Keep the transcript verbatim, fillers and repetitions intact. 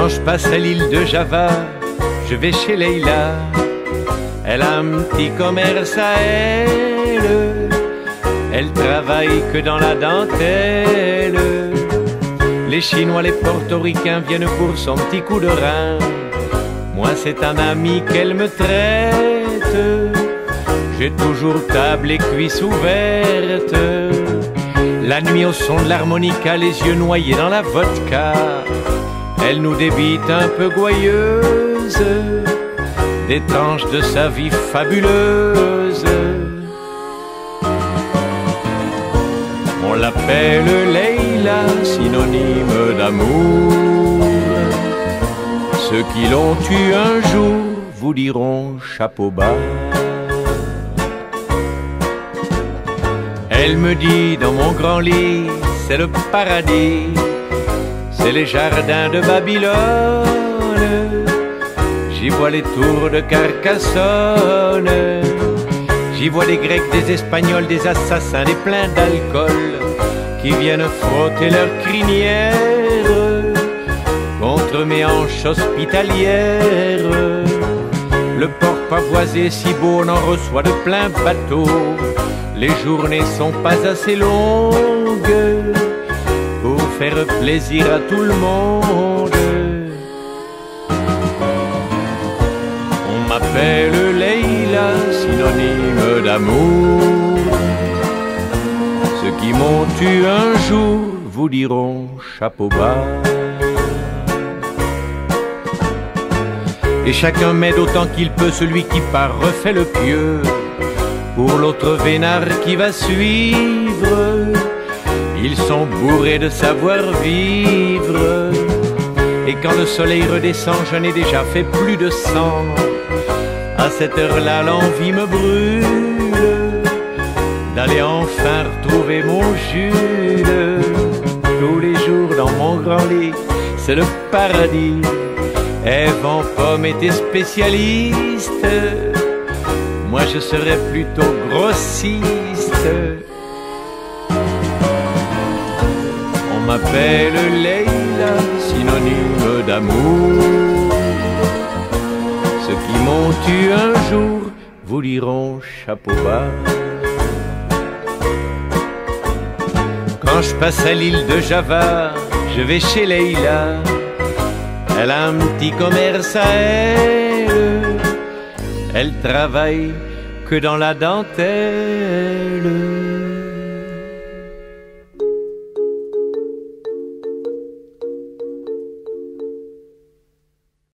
Quand je passe à l'île de Java, je vais chez Leïla. Elle a un petit commerce à elle. Elle travaille que dans la dentelle. Les Chinois, les Portoricains viennent pour son petit coup de rein. Moi c'est un ami qu'elle me traite. J'ai toujours table et cuisses ouvertes. La nuit au son de l'harmonica, les yeux noyés dans la vodka, elle nous débite un peu gouailleuse des tranches de sa vie fabuleuse. On l'appelle Leïla, synonyme d'amour. Ceux qui l'ont eu un jour vous diront chapeau bas. Elle me dit dans mon grand lit, c'est le paradis, c'est les jardins de Babylone. J'y vois les tours de Carcassonne, j'y vois des Grecs, des Espagnols, des assassins, des pleins d'alcool qui viennent frotter leurs crinières contre mes hanches hospitalières. Le port pavoisé si beau, on en reçoit de plein bateaux. Les journées sont pas assez longues pour faire plaisir à tout le monde. On m'appelle Leïla, synonyme d'amour. Ceux qui m'ont eu un jour vous diront chapeau bas. Et chacun m'aide autant qu'il peut, celui qui part refait le pieu pour l'autre vénard qui va suivre. Ils sont bourrés de savoir-vivre. Et quand le soleil redescend, je n'ai déjà fait plus de cent. À cette heure-là, l'envie me brûle d'aller enfin retrouver mon Jules. Tous les jours dans mon grand lit, c'est le paradis. Ève en pomme était spécialiste, moi je serais plutôt grossiste. On m'appelle Leïla, synonyme d'amour. Ceux qui m'ont eu un jour vous diront chapeau bas. Quand je passe à l'île de Java, je vais chez Leïla. Elle a un petit commerce à elle. Elle travaille que dans la dentelle.